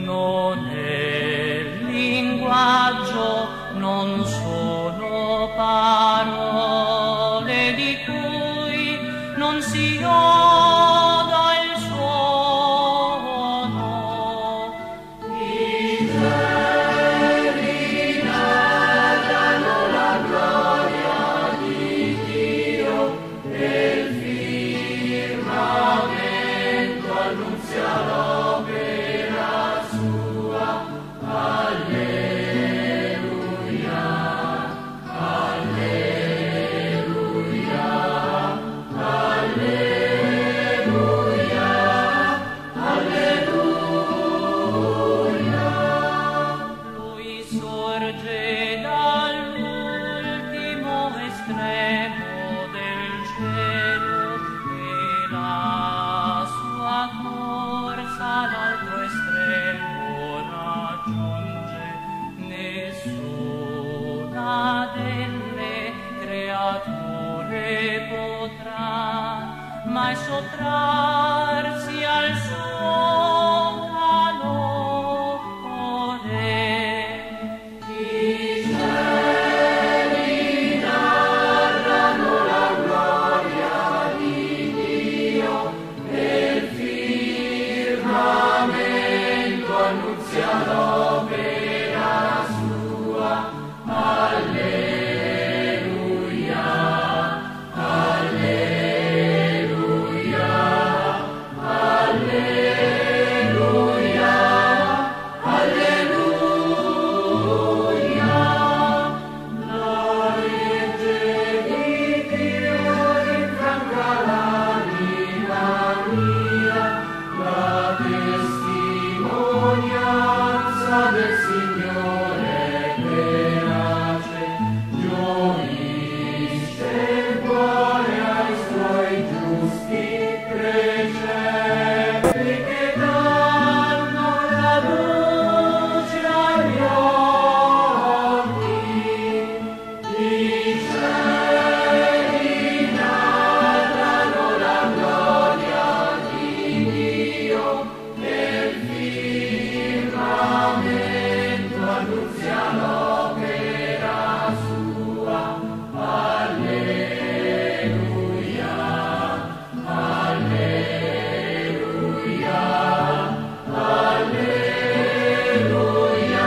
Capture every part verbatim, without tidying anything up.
non è linguaggio, non sono parole di cui non si oda il suono. I cieli narrano la gloria di Dio e il firmamento annunzia l'opera sua. Alleluia, alleluia, alleluia, alleluia. Lui sorge dall'ultimo estremo del cielo e la sua corsa all'altro estremo raggiunge. Nessuna delle creature potrà mai sottrarsi al suo calore. I cieli narrano la gloria di Dio e il firmamento annunzia l'opera sua. Alleluia, alleluia, alleluia, alleluia. La legge di Dio infranca l'anima mia, la testimonianza del Signore verace, gioisce il cuore ai suoi giusti precetti che danno la luce agli occhi. I cieli narrano la gloria di Dio e il firmamento annunzia l'opera sua. Alleluia, alleluia, alleluia,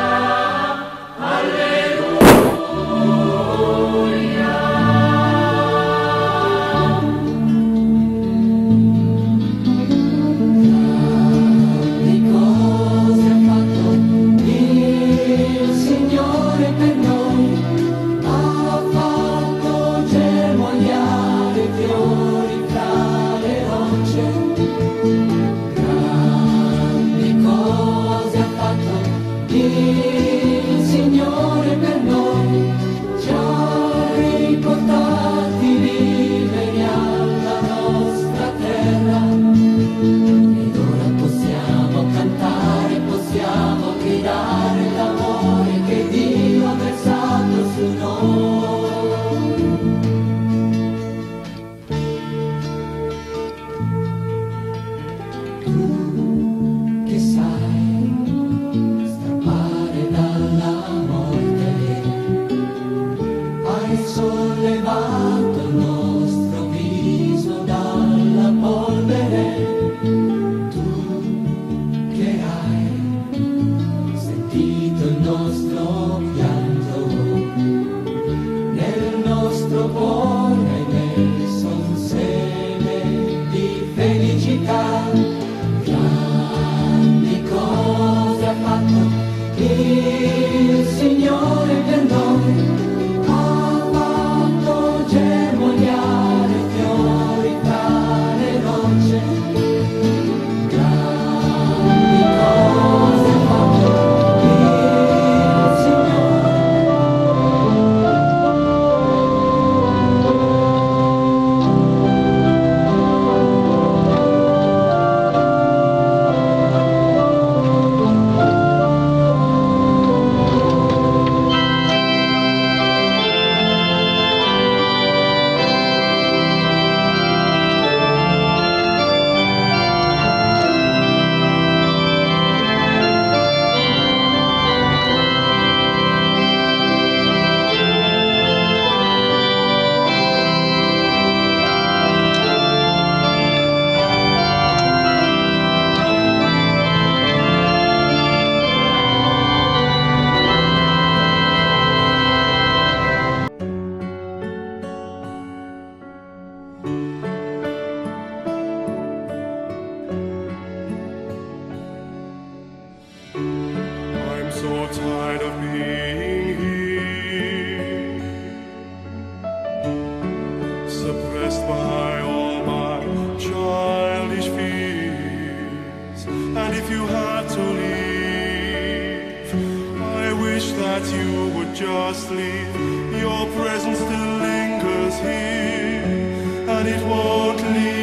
alleluia. Di cose ha fatto il Signore per noi, ha fatto germogliare i fiori fra le rocce. Grandi cose ha fatto il Signore per noi, ci ha riportati liberi alla nostra terra. Ed ora possiamo cantare, possiamo gridare l'amore che Dio ha versato su noi. Tu che sai strappare dalla morte, hai sollevato il nostro viso dalla polvere. Tu che hai sentito il nostro pianto, nel nostro cuore hai messo un seme di felicità. Grandi cose ha fatto il Signore per noi, ha fatto germogliare fiori tra le rocce. Grandi cose ha fatto il Signore. tired of being here, suppressed by all my childish fears. And if you had to leave, I wish that you would just leave. Your presence still lingers here, and it won't leave.